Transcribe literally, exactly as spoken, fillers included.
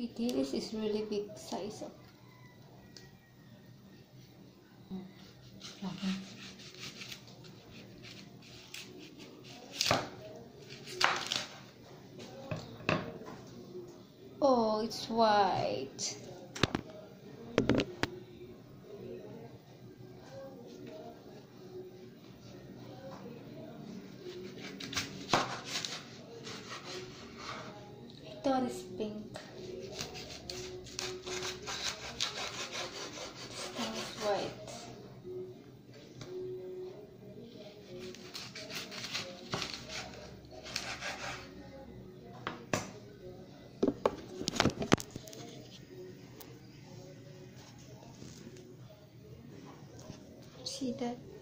This is really big size of. Okay. Oh, it's white. That is pink. This one is white. See that?